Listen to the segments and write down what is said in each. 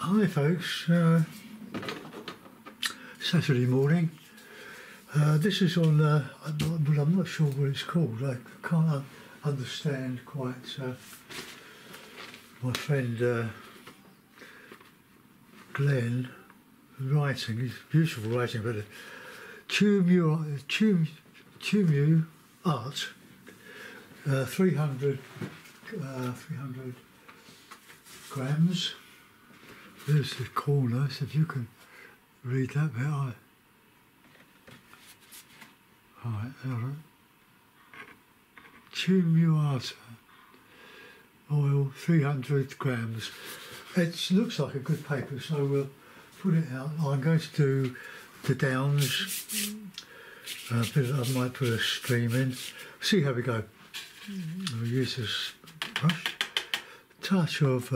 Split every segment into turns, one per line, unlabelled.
Hi folks, Saturday morning. This is on, well, I'm not sure what it's called. I can't understand quite my friend Glen writing. It's beautiful writing, but Tuma art, 300 grams. There's the corner, so if you can read that bit. Alright, Tuma art oil, 300 grams. It looks like a good paper, so we'll put it out. I'm going to do the downs. I might put a stream in. See how we go. We'll use this brush. Touch of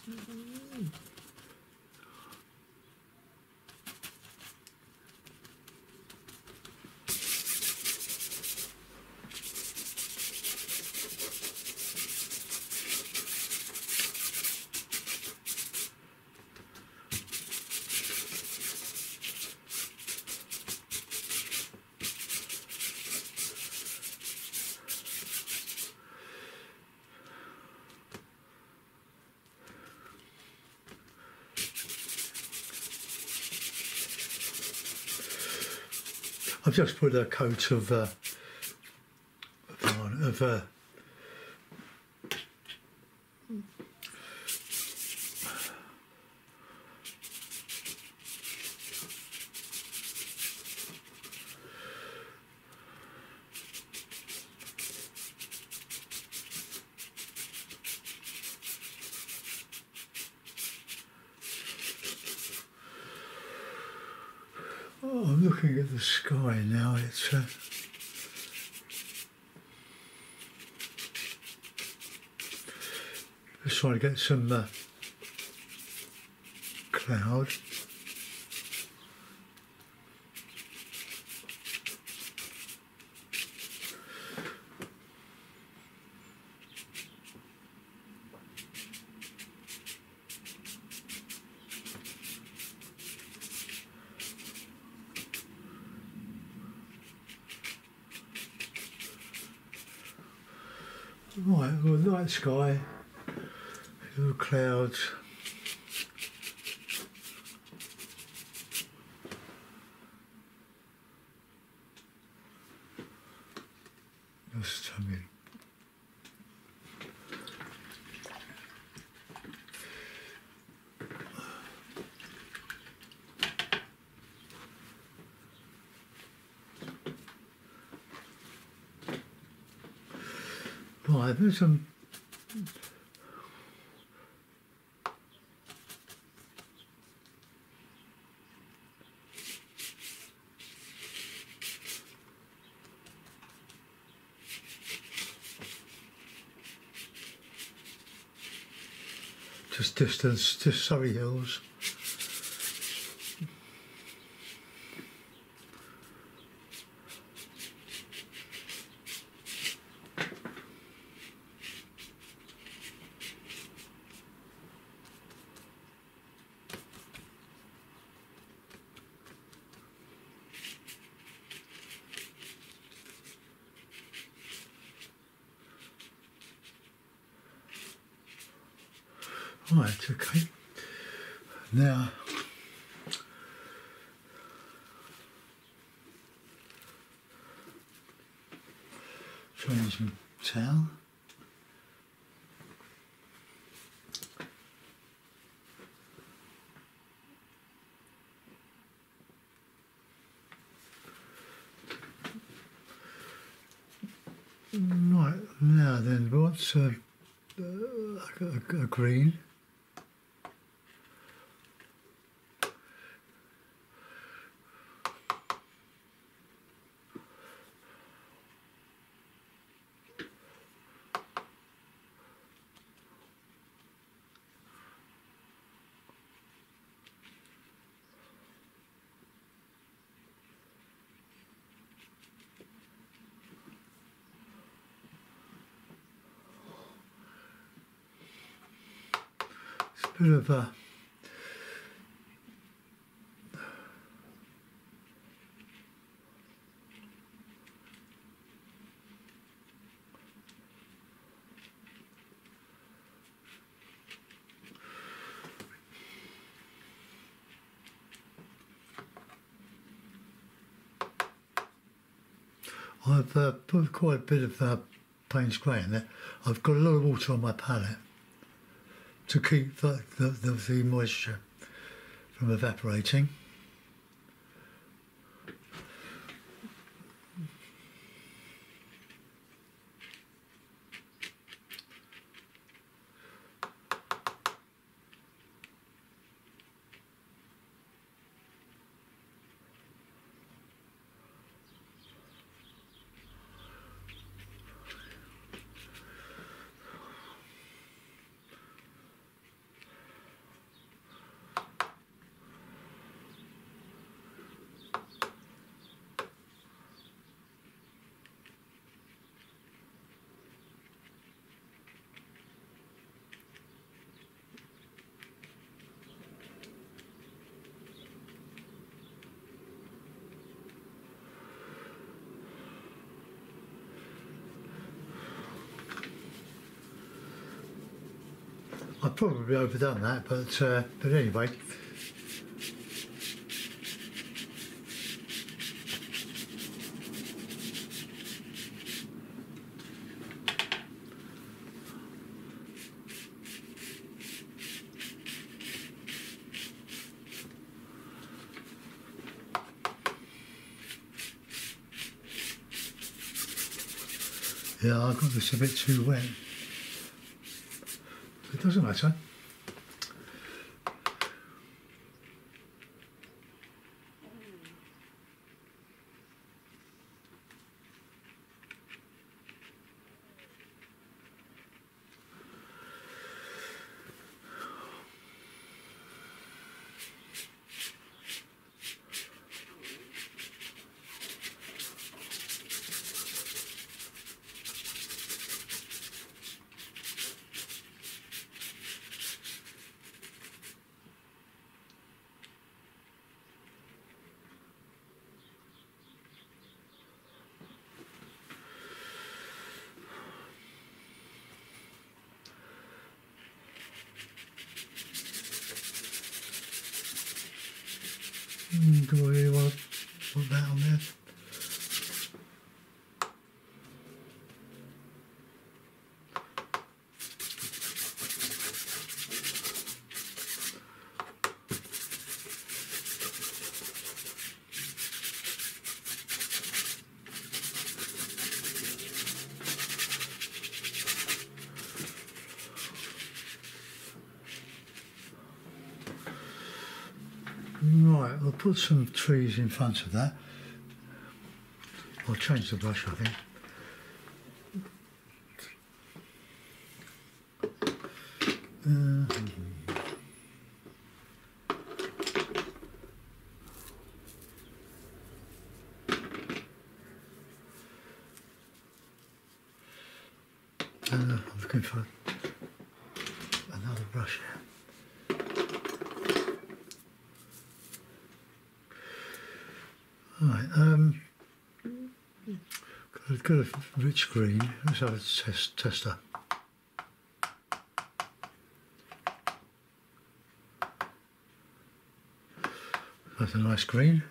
I've just put a coat of oh, I'm looking at the sky now. It's just trying to get some cloud. Right, well, night sky, little clouds. Just, I mean, right, there's some just distance to Surrey Hills. Right, okay. Now, change my towel. Right, now then, what's a green? It's a bit of a I've put quite a bit of Payne's grey in there. I've got a lot of water on my palette to keep the moisture from evaporating. I've probably overdone that, but anyway. Yeah, I got this a bit too wet. It doesn't matter. Do I really want to put that on there? Right, I'll put some trees in front of that. I'll change the brush, I think. I'm looking for another brush here. Right, got a rich green. Let's have a tester. That's a nice green.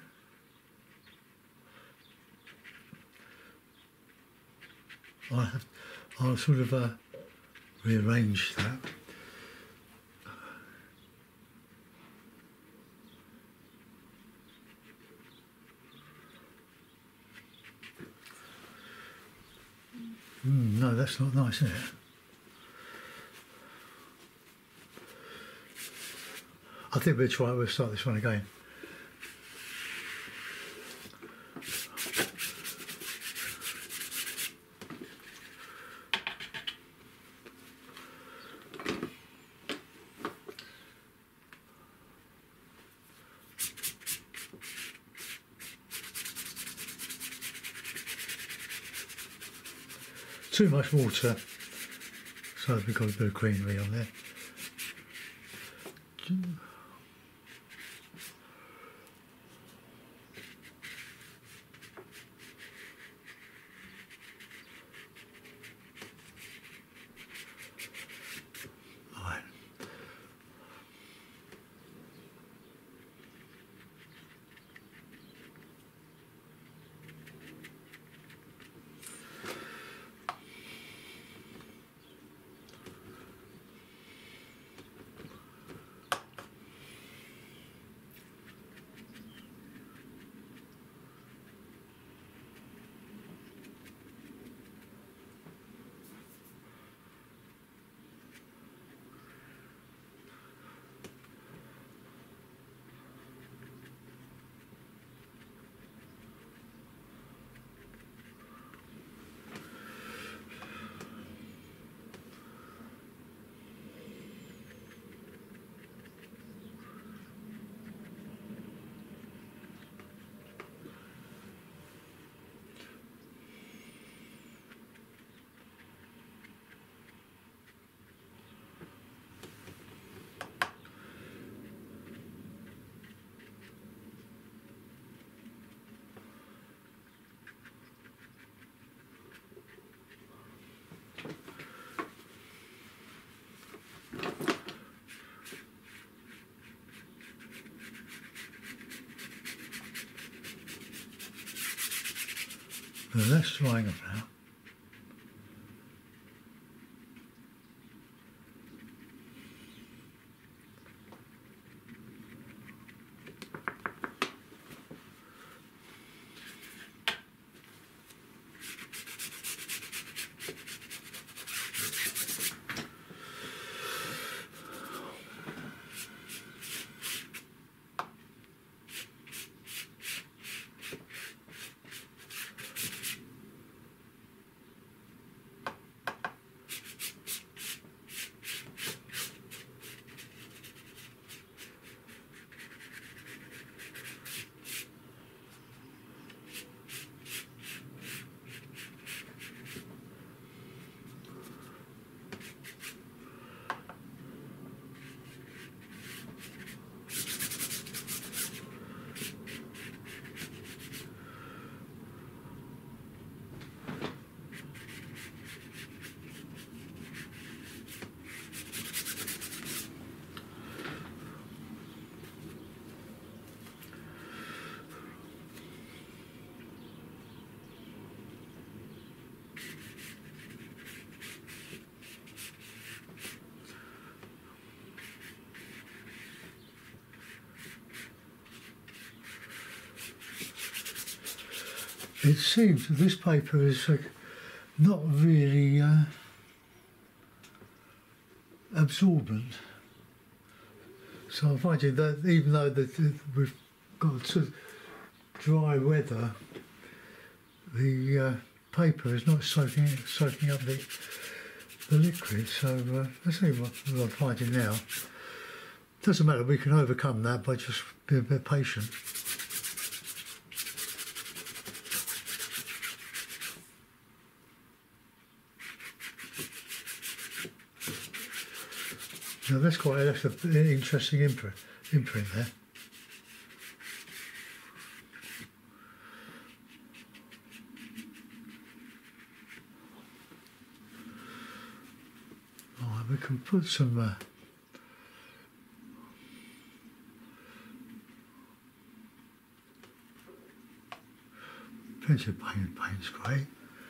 I'll sort of rearrange that. No, that's not nice, is it? I think we'll start this one again. Too much water, so we've got a bit of greenery on there. Right. Now that's drying about. It seems that this paper is not really absorbent. So I'm finding that even though we've got dry weather, the paper is not soaking up the liquid. So let's see what I'm finding now. Doesn't matter, we can overcome that by just being a bit patient. Now that's an interesting imprint there. Oh, we can put some plenty of paint's great.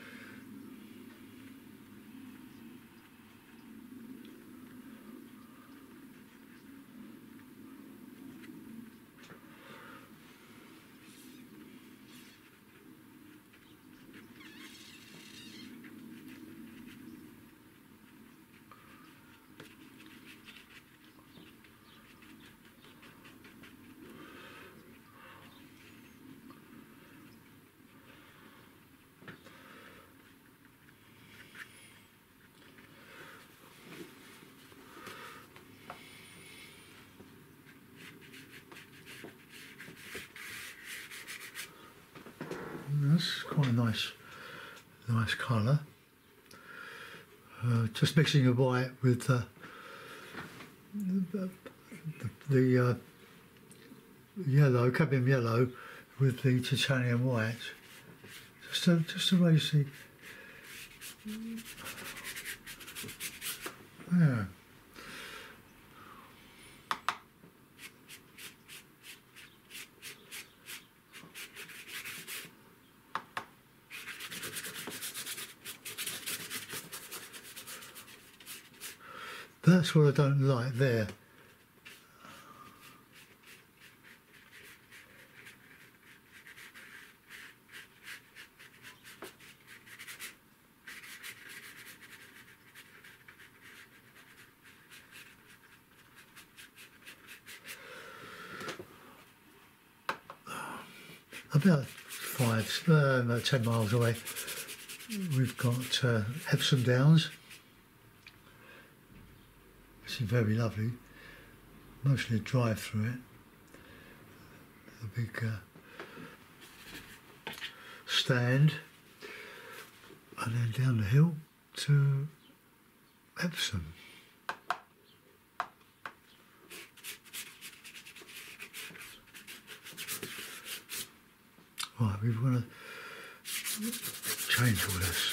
That's quite a nice colour. Just mixing the white with the yellow, cadmium yellow, with the titanium white. Just to raise the yeah. That's what I don't like there. About 10 miles away, we've got Epsom Downs. Which is very lovely. Mostly a drive through it. A big stand, and then down the hill to Epsom. Right, we want to change all this.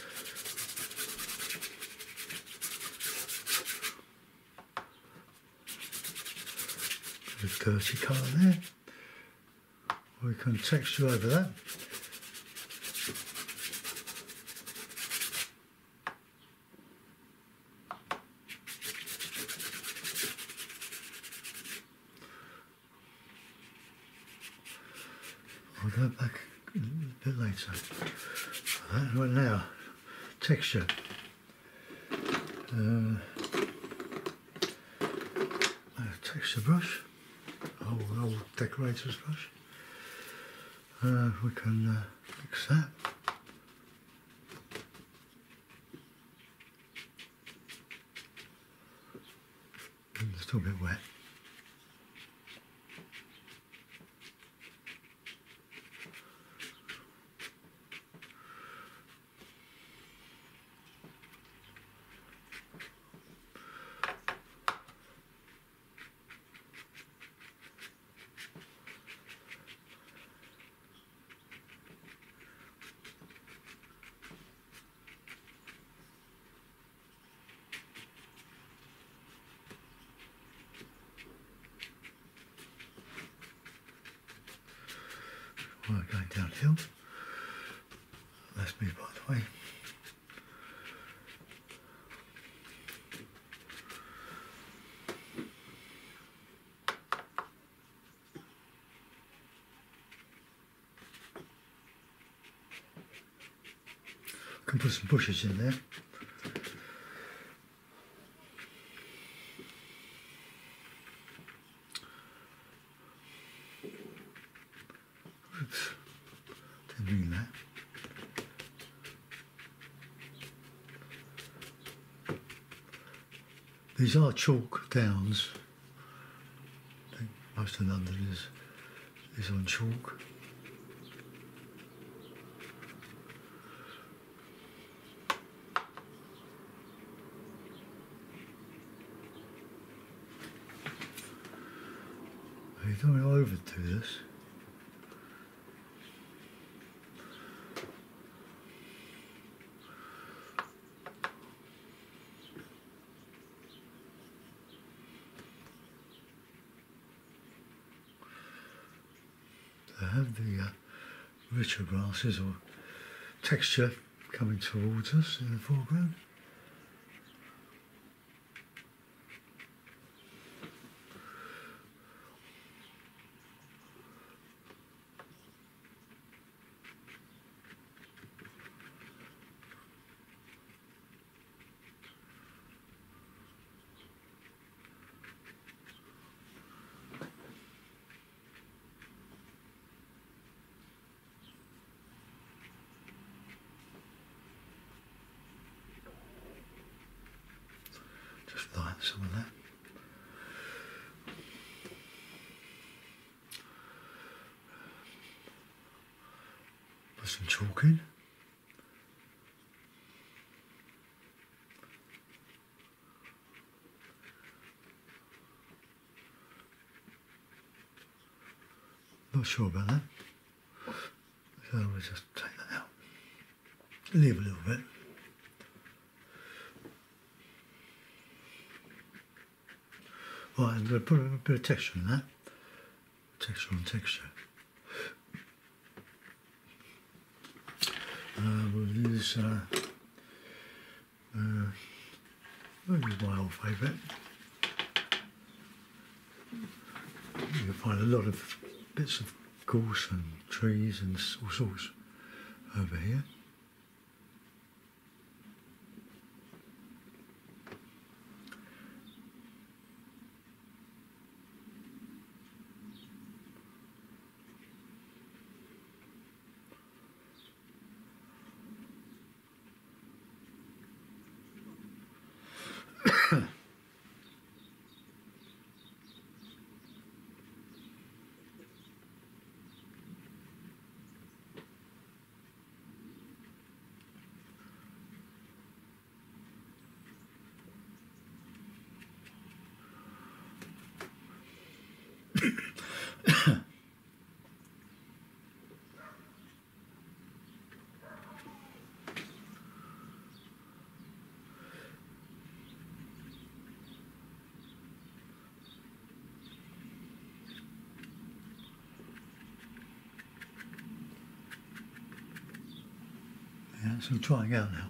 A dirty colour there. We can texture over that. I'll go back a bit later. Right now, texture. Texture brush, old decorator's brush. We can mix that. It's still a bit wet. We're going downhill. That's me, by the way. I can put some bushes in there. Oops, didn't mean that. These are chalk downs. I think most of London is on chalk. You don't overdo this. To have the richer grasses or texture coming towards us in the foreground. Just light some of that. Put some chalk in. Not sure about that. So we'll just take that out. Leave a little bit. Right, I'm going to put a bit of texture in that. Texture on texture. We'll use my old favourite. You can find a lot of bits of gorse and trees and all sorts over here. Yeah, so I'm trying out now.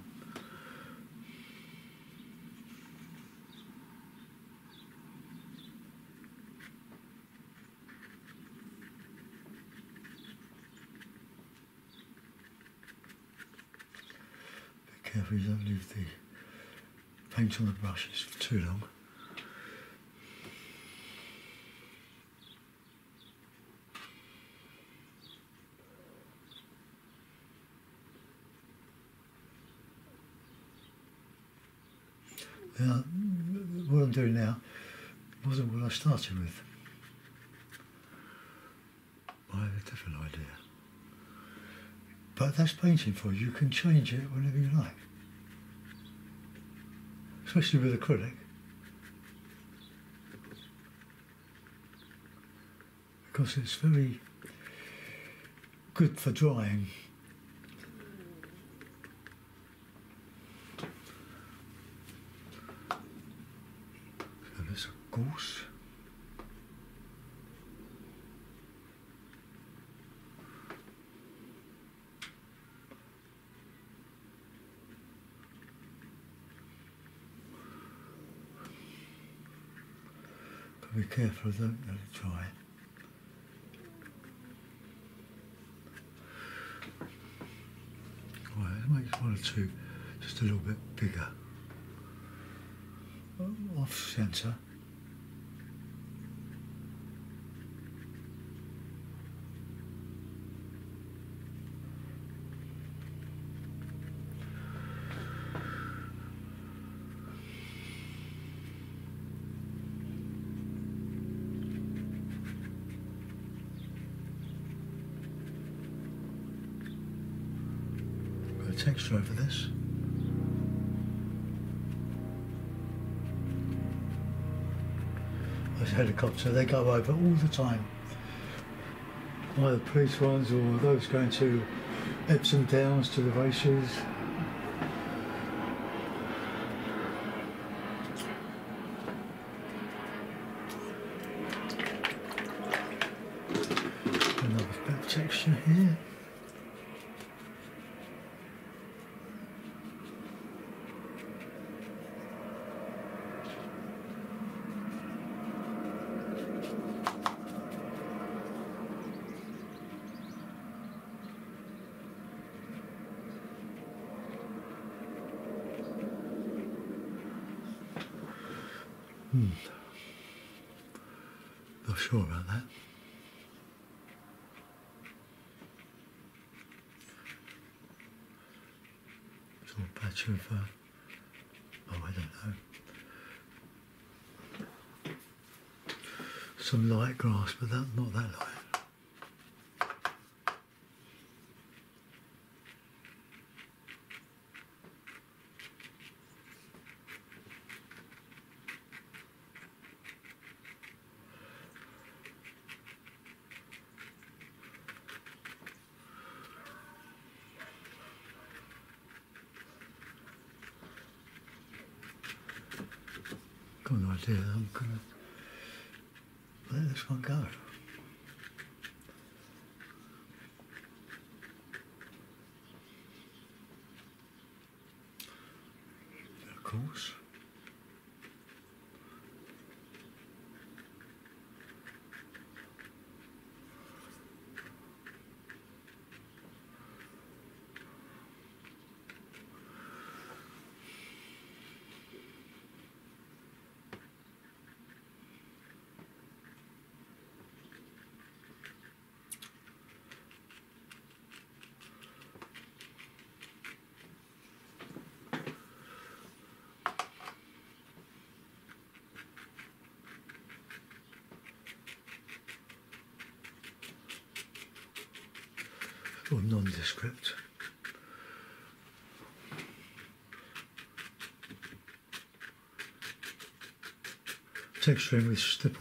Careful you don't leave the paint on the brushes for too long. Now, what I'm doing now wasn't what I started with. I have a different idea. But that's painting for you. You can change it whenever you like. Especially with acrylic. Because it's very good for drying. So there's a goose. Be careful, don't let it dry. Right, let's make one or two just a little bit bigger. Off centre. Texture over this. Those helicopters, they go over all the time. Either police ones or those going to Epsom Downs to the races. Another bit of texture here. Not sure about that. It's all a patch of, oh, I don't know. Some light grass, but not that light. Got an idea that I'm going to let this one go. Of course. Or nondescript. Texturing with stipple.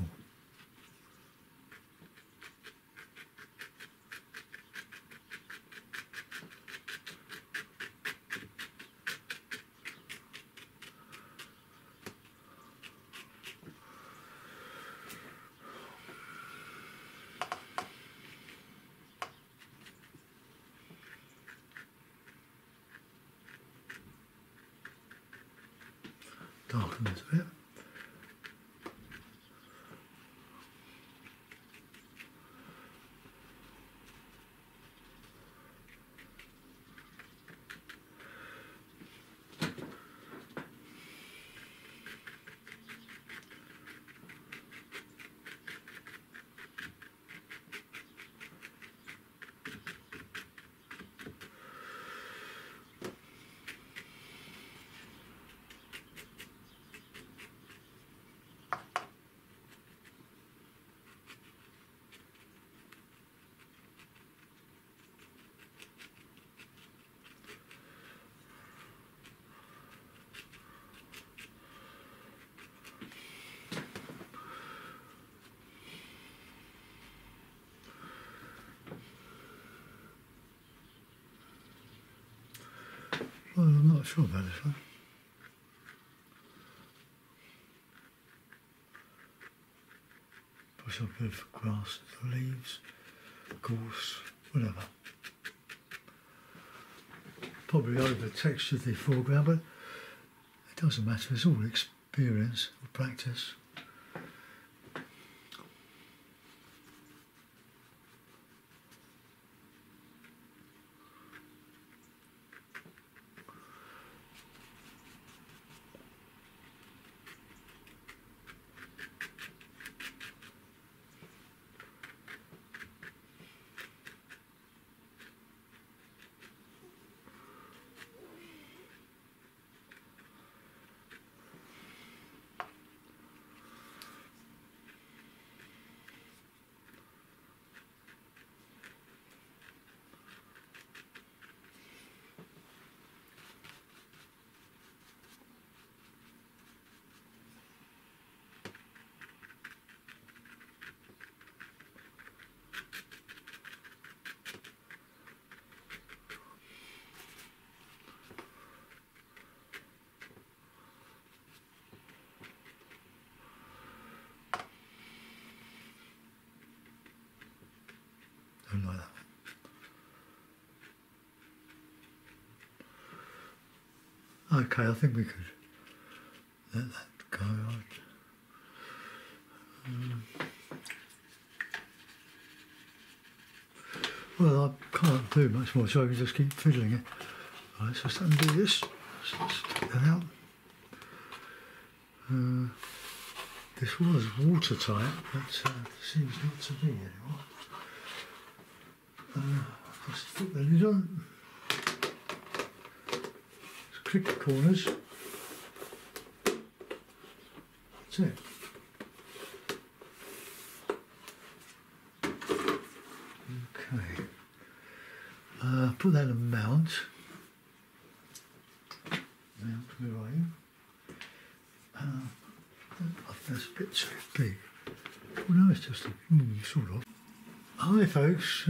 Darken it a bit. Well, I'm not sure about this one. Push up a bit of grass, leaves, gorse, whatever. Probably over textured the foreground, but it doesn't matter. It's all experience or practice. Don't like that. Okay, I think we could let that go. Well, I can't do much more, so I can just keep fiddling it. Right, so let's undo this. Let's take that out. This was watertight, but seems not to be anymore. Just put the lid on. Click the corners. That's it. Okay. Put that in mount. Mount, where are you? That's a bit too big. Well, no, it's just a sort of. Hi, folks.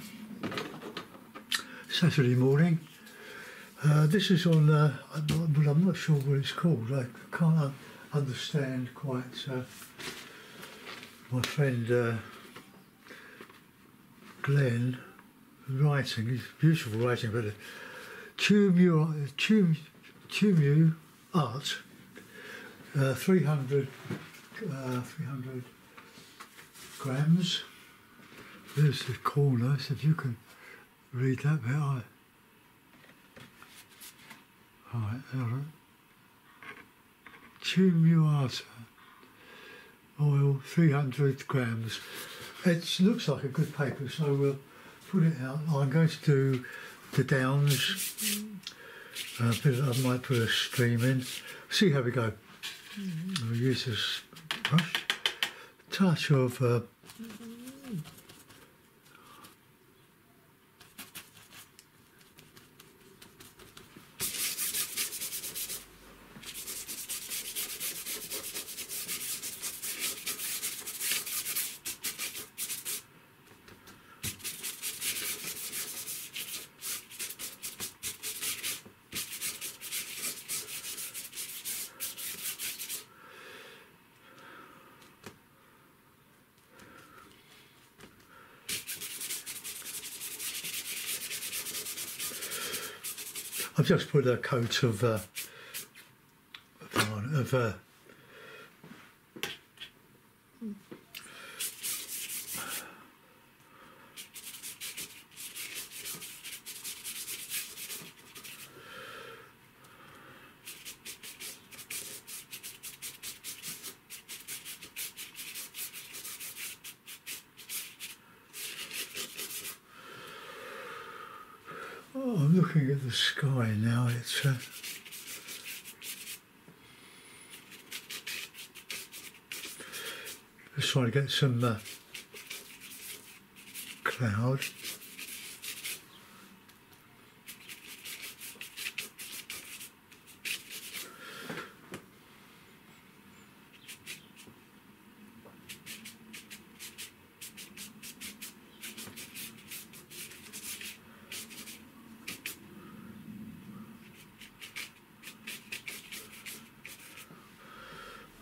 Saturday morning. This is on, but I'm not sure what it's called. I can't understand quite my friend Glen writing. He's beautiful writing, but Tuma art, 300 grams. There's the corner, so if you can read that bit. Alright, Tuma arte, oil, 300 grams. It looks like a good paper, so we'll put it out. I'm going to do the downs. I might put a stream in. See how we go. We'll use this brush. Touch of I've just put a coat of I'm looking at the sky now. It's just trying to get some cloud.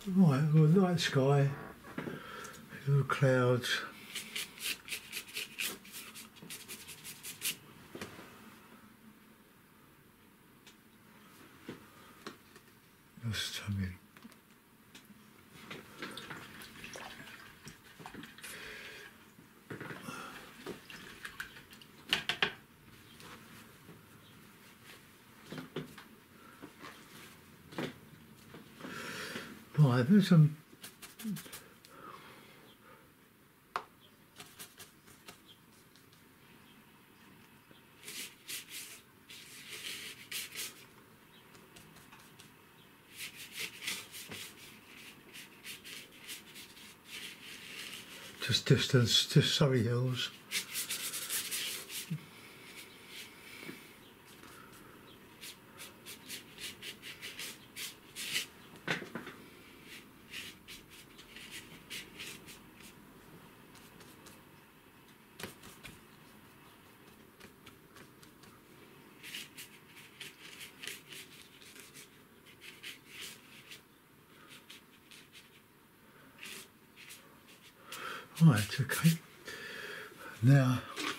Right, well, night sky, little clouds. Just tell me. Right, there's some just distance, just Surrey Hills. Right, okay. Now,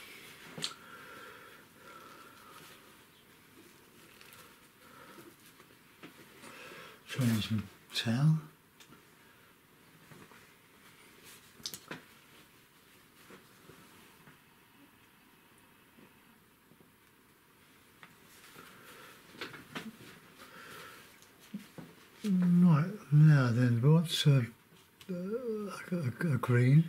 change my towel. Right, now then, what's a green?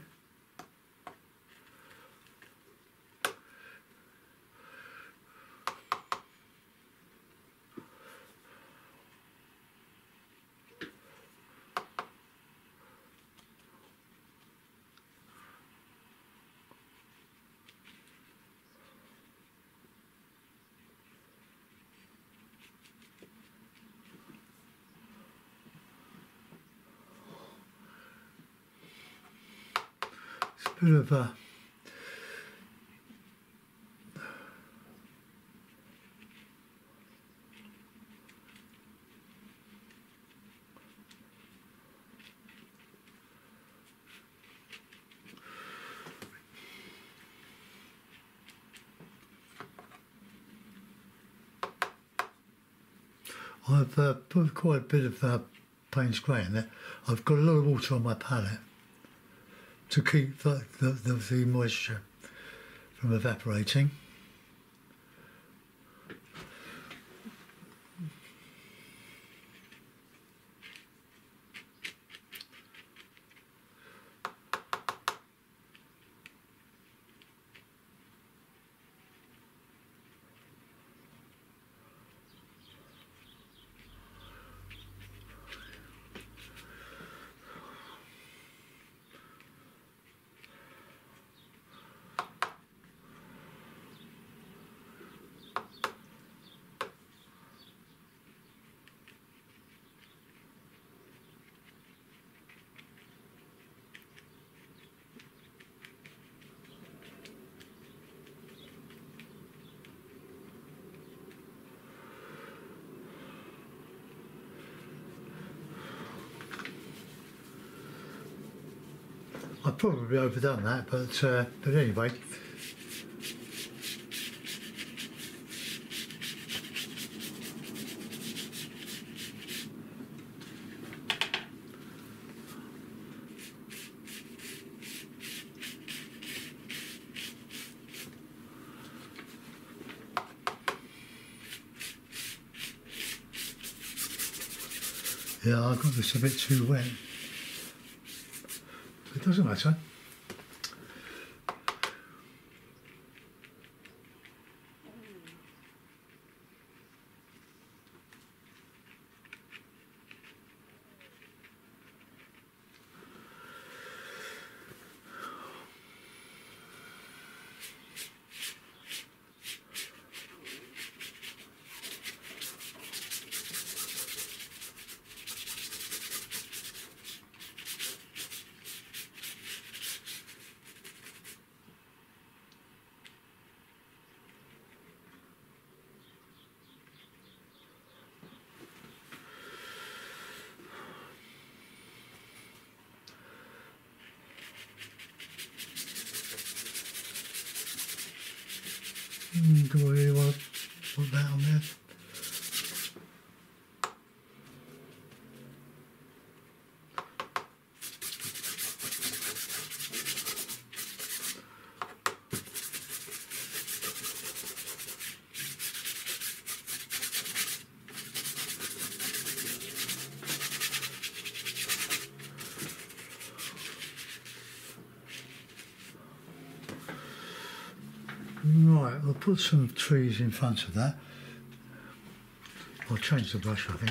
It's a bit of a I've put quite a bit of Payne's grey in there. I've got a lot of water on my palette to keep the moisture from evaporating. I've probably overdone that, but anyway. Yeah, I got this a bit too wet. It doesn't matter. Do I really want to put that on there? Right, I'll put some trees in front of that. I'll change the brush, I think.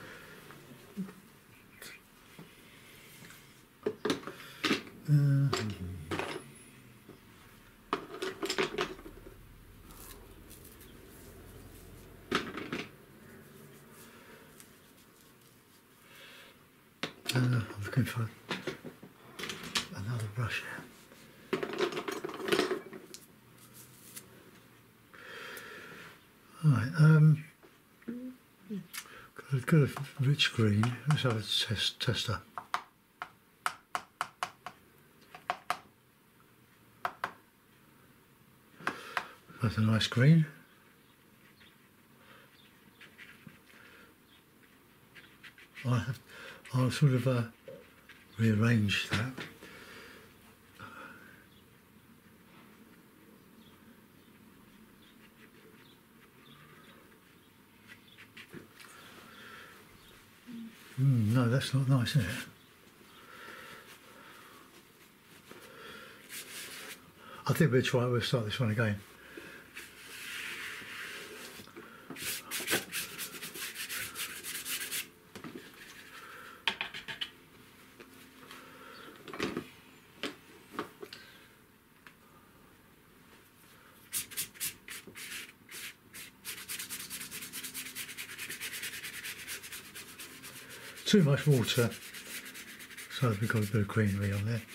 I'm looking for another brush here. Right, got a rich green. Let's have a tester. That's a nice green. I'll sort of rearrange that. No, that's not nice, is it? I think we'll start this one again. Too much water, so we've got a bit of greenery on there.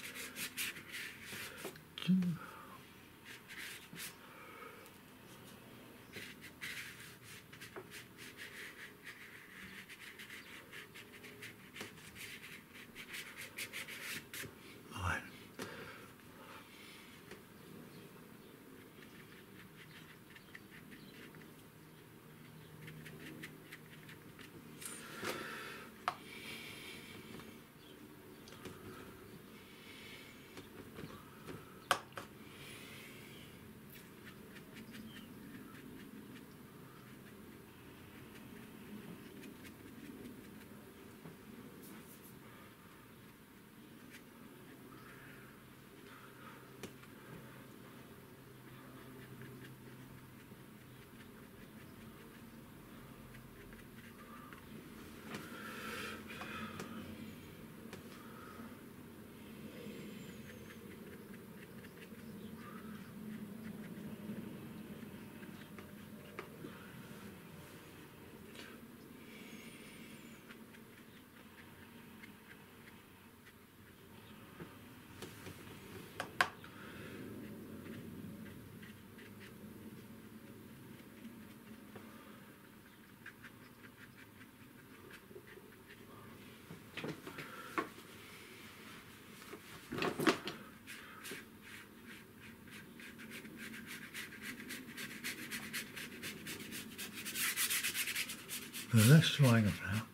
Right. Well, that's drying up now.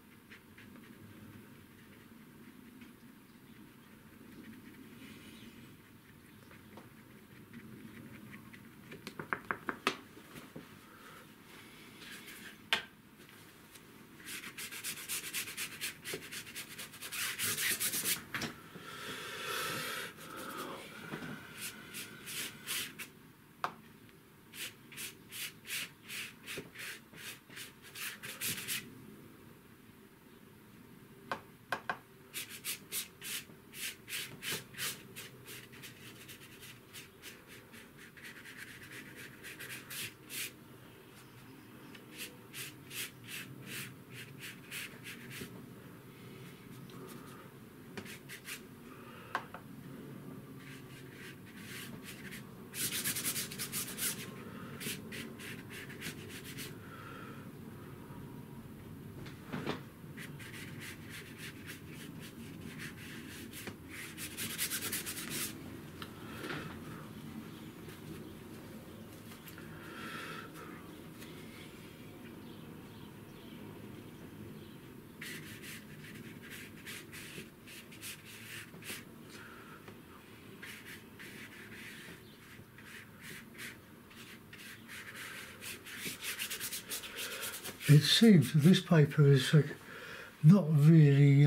it seems that this paper is not really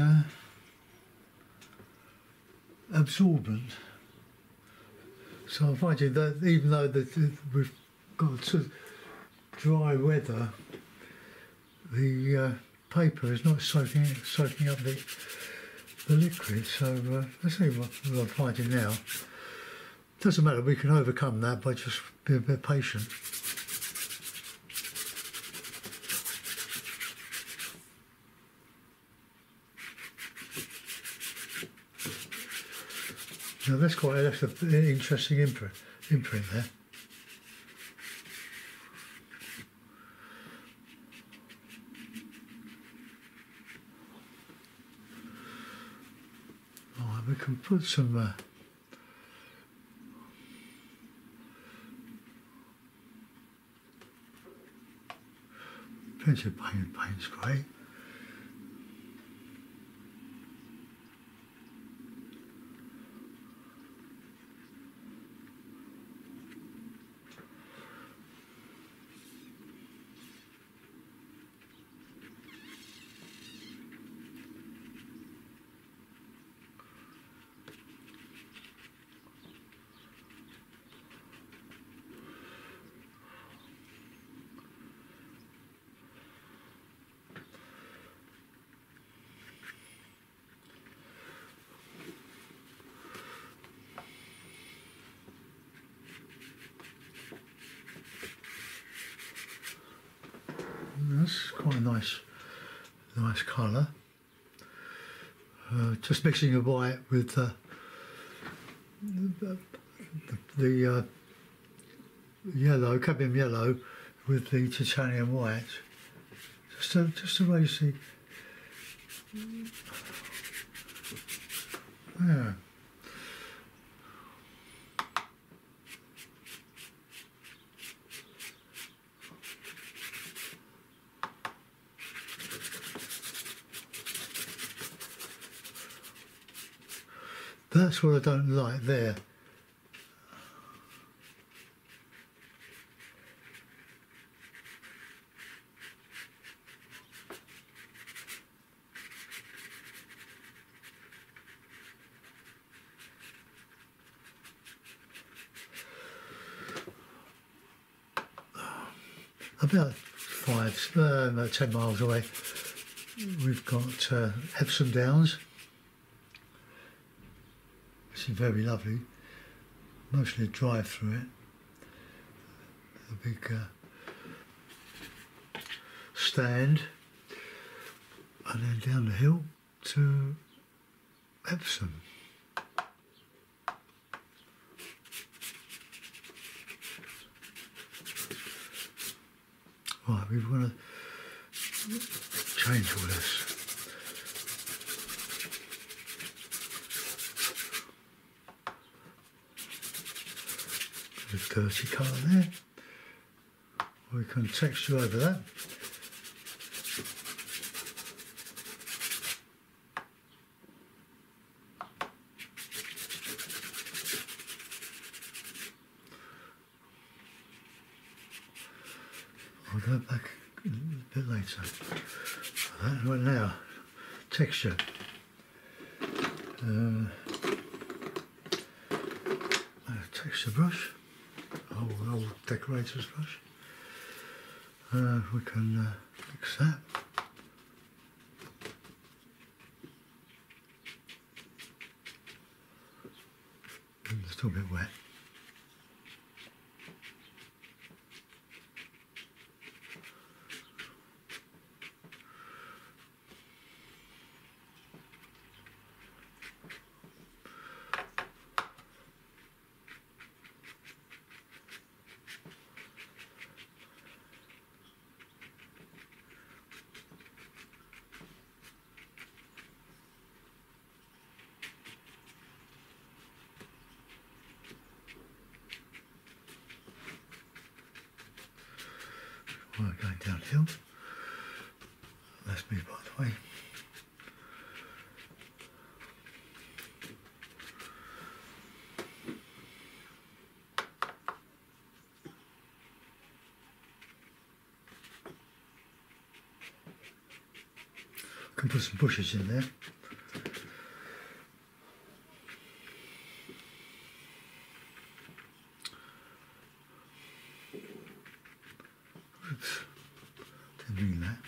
absorbent. So I'm finding that even though we've got sort of dry weather, the paper is not soaking up the liquid. So let's see what I'm finding now. Doesn't matter, we can overcome that by just being a bit patient. Now that's an interesting imprint there. Right, we can put some plenty of paint's great. That's quite a nice colour. Just mixing the white with the yellow, cadmium yellow, with the titanium white, just to raise the yeah. That's what I don't like there. About 10 miles away, we've got Epsom Downs. It's very lovely, mostly a drive through it. A big stand, and then down the hill to Epsom. Right, we want to change all this. A dirty colour there. We can texture over that. I'll go back a bit later. Right now, texture. Texture brush. Old decorator's brush. We can mix that. It's still a bit wet. We're going downhill. That's me, by the way. Can put some bushes in there. Oops, didn't mean that.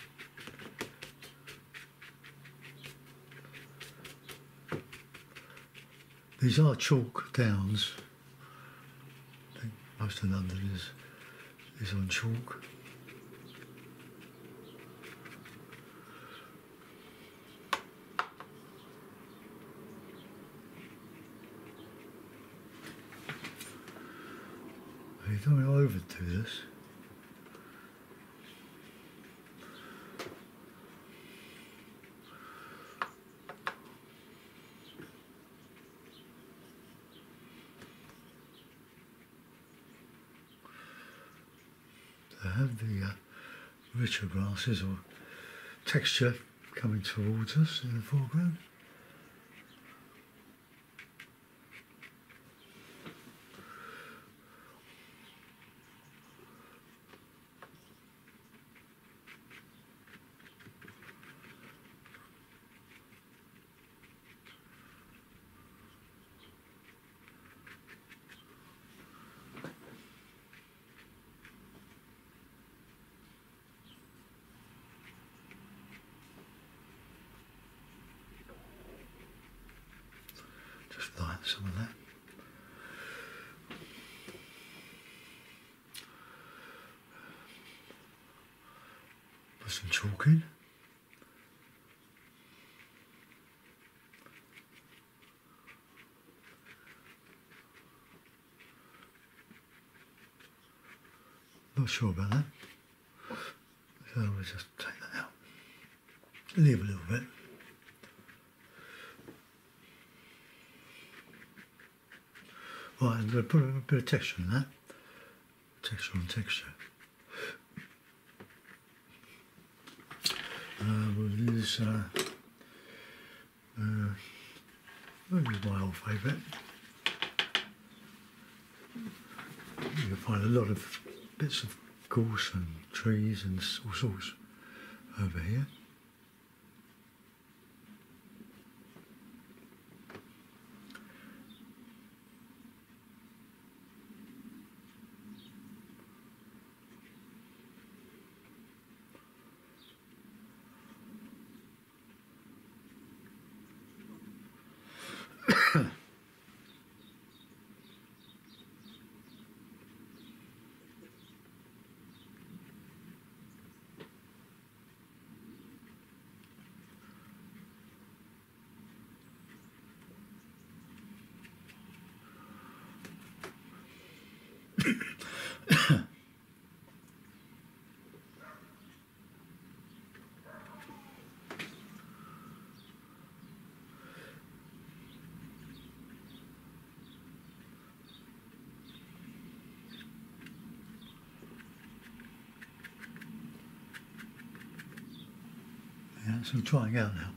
These are chalk downs. I think most of London is on chalk. You don't want to overdo this. To have the richer grasses or texture coming towards us in the foreground. Just light some of that. Put some chalk in. Not sure about that. So we'll just take that out. Leave a little bit. Right, I'm going to put a bit of texture in that. Texture on texture. We'll use my old favourite. You can find a lot of bits of gorse and trees and all sorts over here. Yeah, so I'm trying out now.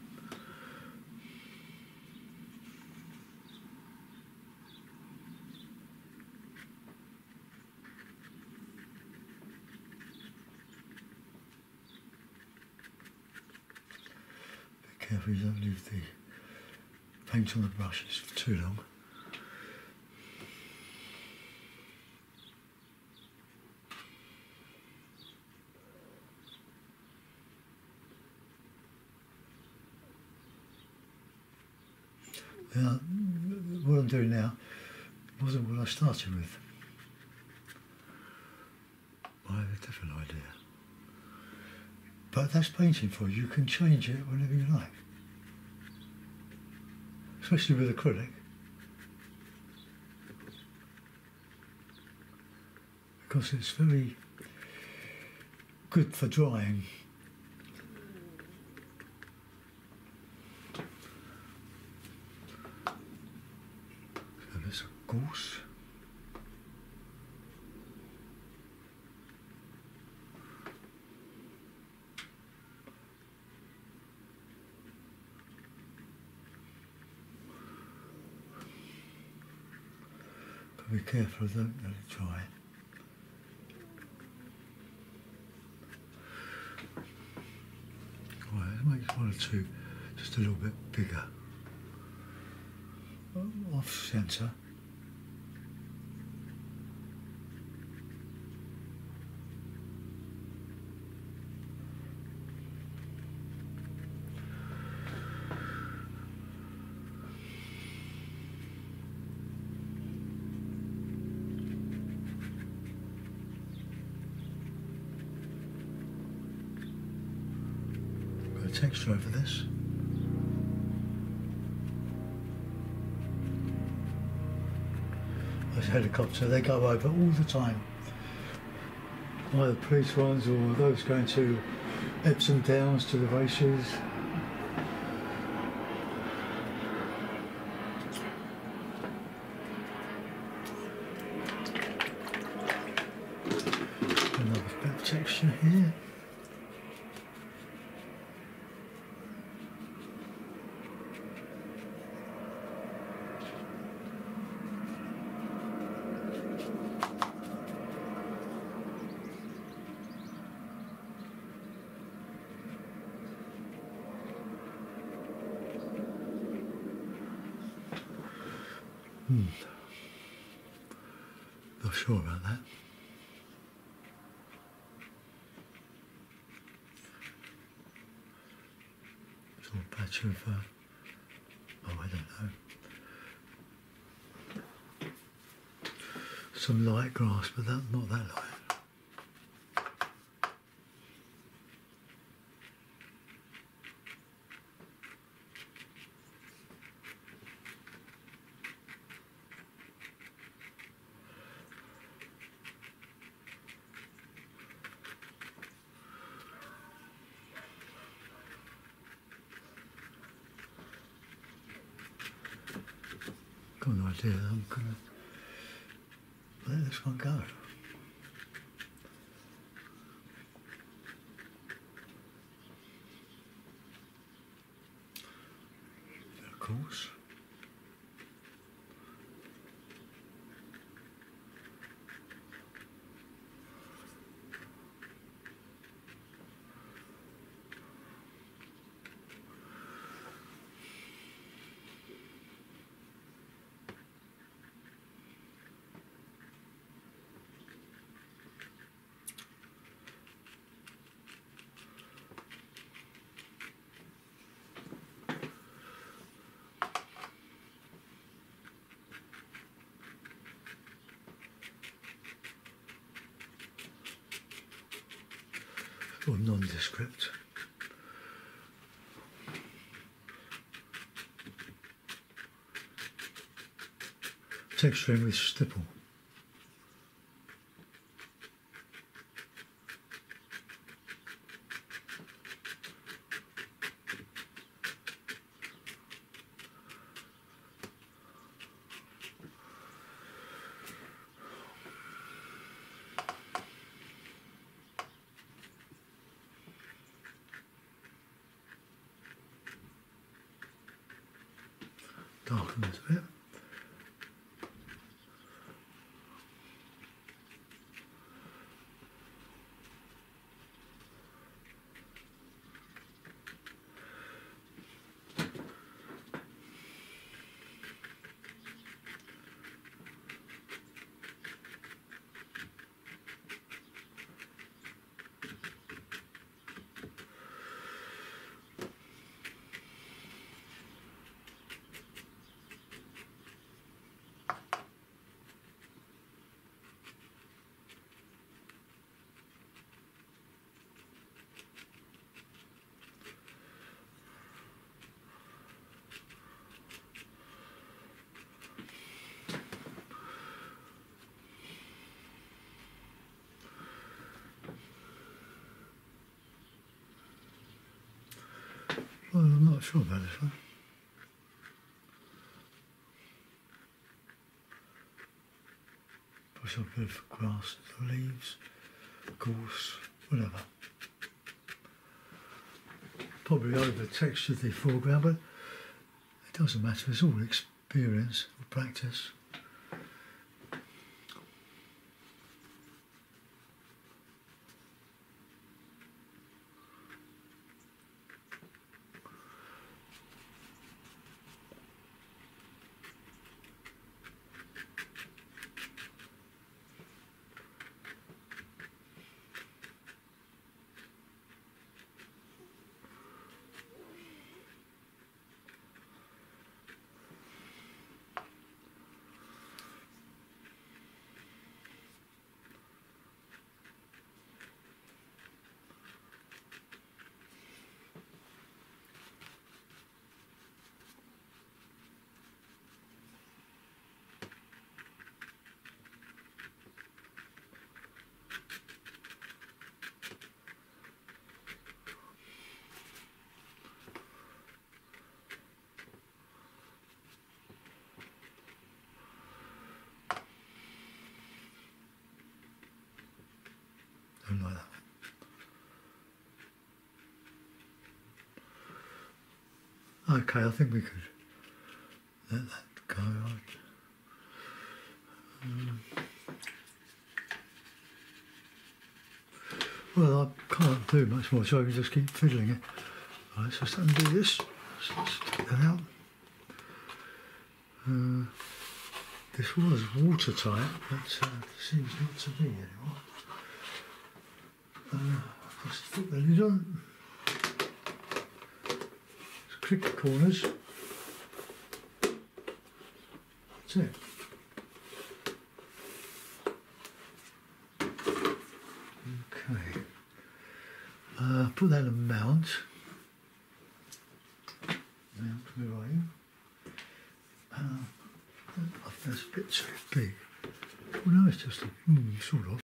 Be careful you don't leave the paint on the brushes for too long. Now, what I'm doing now wasn't what I started with. I have a different idea. But that's painting for you. You can change it whenever you like. Especially with acrylic. Because it's very good for drying. There's a gorse. But be careful, don't let it dry. Right, make one or two just a little bit bigger. Off centre. Got a texture over this. Those helicopters, they go over all the time. Either police ones or those going to Epsom Downs to the races. Another bit of texture here. Not sure about that. It's all a patch of, oh, I don't know. Some light grass, but not that light. Got an idea that I'm going to let this one go. Of course. Or nondescript. Texturing with stipple. Darken it a bit. Well, I'm not sure about this one. Push up a bit of grass, leaves, gorse, whatever. Probably over textured the foreground, but it doesn't matter, it's all experience or practice. something like that. Okay, I think we could let that go. Well, I can't do much more, so I can just keep fiddling it. Right, so let's undo this. Let's take that out. This was watertight, but seems not to be anymore. Just put the lid on. Just click the corners. That's it. Okay. Put that in mount. Mount, where are you? That's a bit too big. Well, no, it's just a, sort of.